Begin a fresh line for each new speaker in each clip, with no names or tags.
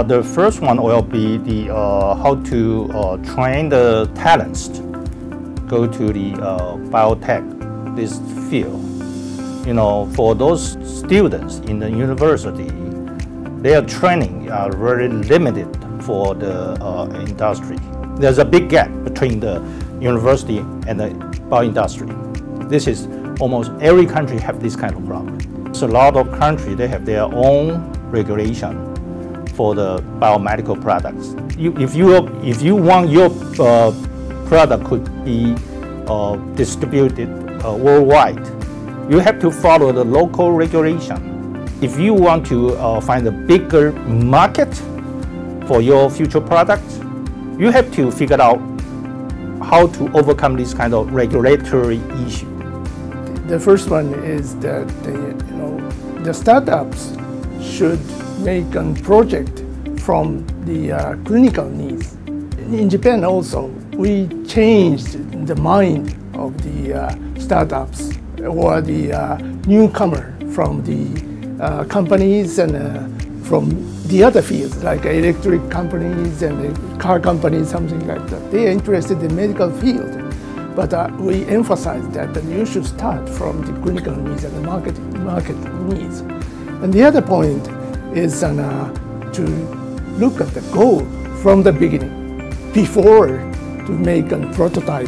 The first one will be the how to train the talents go to the biotech, this field. You know, for those students in the university, their training are very limited for the industry. There's a big gap between the university and the bio-industry. This is almost every country have this kind of problem. So a lot of countries, they have their own regulation for the biomedical products. If you want your product could be distributed worldwide, you have to follow the local regulation. If you want to find a bigger market for your future products, you have to figure out how to overcome this kind of regulatory issue.
The first one is that the startups should make a project from the clinical needs. In Japan also, we changed the mind of the startups or the newcomer from the companies and from the other fields like electric companies and the car companies, something like that. They are interested in the medical field. But we emphasize that you should start from the clinical needs and the market needs. And the other point is to look at the goal from the beginning, before to make a prototype.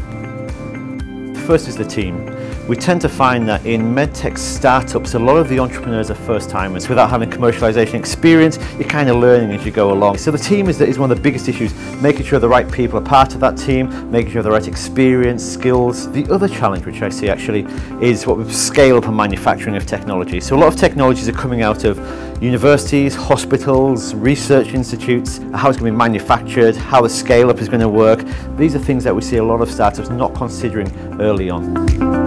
First is the team. We tend to find that in medtech startups, a lot of the entrepreneurs are first-timers. Without having commercialization experience, you're kind of learning as you go along. So the team is one of the biggest issues, making sure the right people are part of that team, making sure the right experience, skills. The other challenge, which I see actually, is what we scale up and manufacturing of technology. So a lot of technologies are coming out of universities, hospitals, research institutes, how it's going to be manufactured, how the scale-up is going to work. These are things that we see a lot of startups not considering early on.